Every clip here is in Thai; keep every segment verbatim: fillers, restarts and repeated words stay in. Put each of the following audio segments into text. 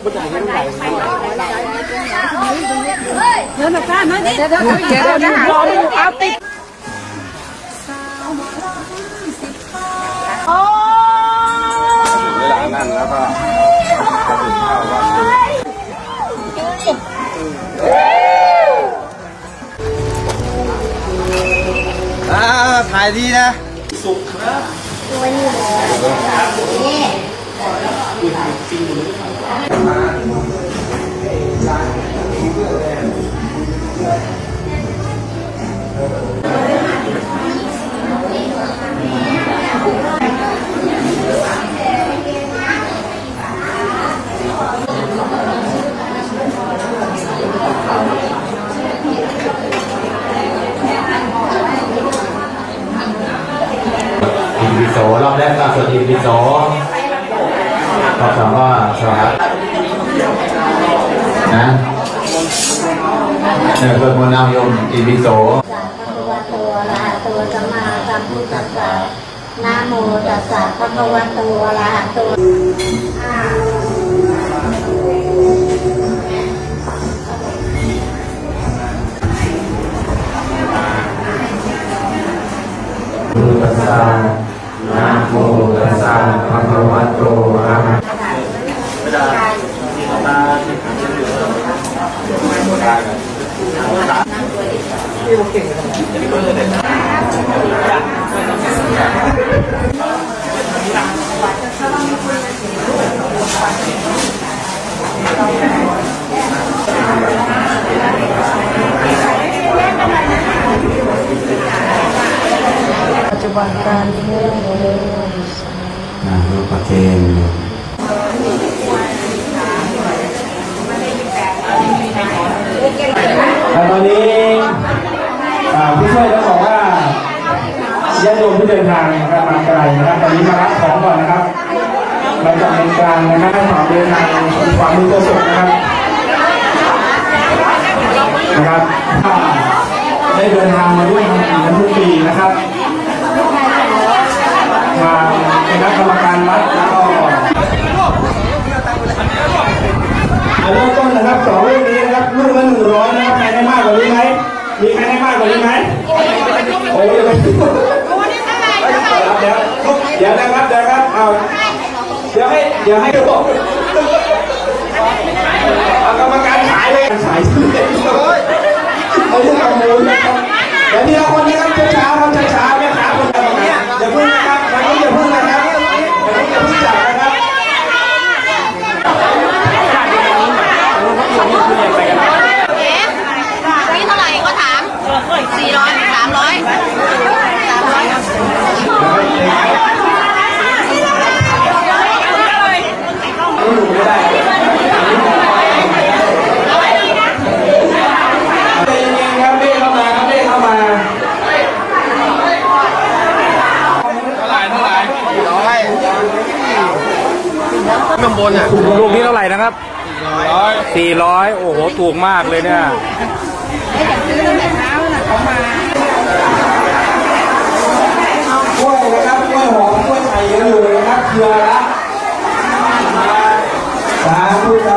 เดี๋ยวนะก้าน้อยเดี๋ยวเดี๋ยวเดี๋ยวเดี๋ยวรอดูเอาติดโอ้เวลานั่นแล้วก็จะถึงข้าวว่าถ่ายดีนะสุกครับตัวนี้นี่อินพิโซรอบแรกล่าสุดอินพิโซตอบคำว่าสวัสดีนะเนี่ยเพื่อนมนำยมอินพิโซตัวละตัวสัมมาสัมพุทธัสสะนะโมตัสสะภะคะวะโตอะระหะโตตัสสะนะโมตัสสะภะคะวะโตอะระหะปัจจุบันการเมืองนะรูปประเทศตอนนี้ผู้ช่วยต้องบอกว่าญาติโยมที่เดินทางนะครับมาไกลนะครับตอนนี้มารับของก่อนนะครับเราจะเป็นการนะครับให้ความเดินทางความมือตัวสดนะครับนะครับได้เดินทางมาด้วยกันทุกปีนะครับมาเป็นคณะกรรมการวัดแล้วก็เริ่มต้นนะครับสองลูกนี้นะครับลูกละหนึ่งร้อยนะครับใครได้มากกว่านี้ไหมมีใครได้มากกว่านี้ไหมโอ้ยเดี๋ยวเดี๋ยวเดี๋ยวนะครับเดี๋ยวครับเอาเดี๋ยวให้เดี๋ยวให้ดูเอากรรมการขายเลยขายซื้อเลยเอาเรื่องเอามูลนะครับเดี๋ยวทีละคนนะครับช้าๆครับช้าๆแม่ค้าคนเดียวเนี่ยอย่าเพิ่งนะครับอย่าเพิ่งนะครับอย่าเพิ่งจับนะครับนี่เท่าไหร่ก็ถามสี่ร้อยสามร้อยสามร้อยลูกนี้เท่าไหร่นะครับสี่ร้อยโอ้โหถูกมากเลยเนี่ยกล้วยนะครับกล้วยหอมกล้วยไข่ยังอยู่นะครับเครือละสาธุครับ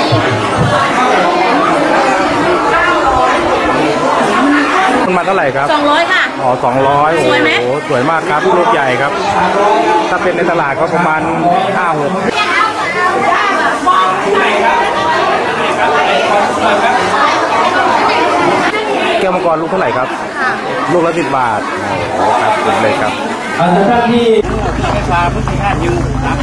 มันมาเท่าไหร่ครับสองร้อยค่ะอ๋อสองร้อยโอ้โหสวยมากครับลูกใหญ่ครับถ้าเป็นในตลาดก็ประมาณห้าหกแก้วมังกรลูกเท่าไหร่ครับลูกละสิบบาทโอ้ครับถูกเลยครับอันนี้ที่ไม่ปลาพุทธิฆาตยูครับ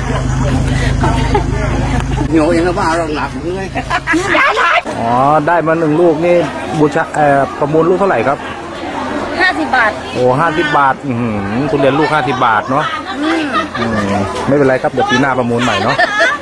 โยยังว่าเราหลับเลยอ๋อได้มาหนึ่งลูกนี่บูชาเอ่อประมูลลูกเท่าไหร่ครับห้าสิบบาทโอ้ห้าสิบบาทอืมคุณเรียนลูกห้าสิบบาทเนาะอืมไม่เป็นไรครับเดี๋ยวปีหน้าประมูลใหม่เนาะ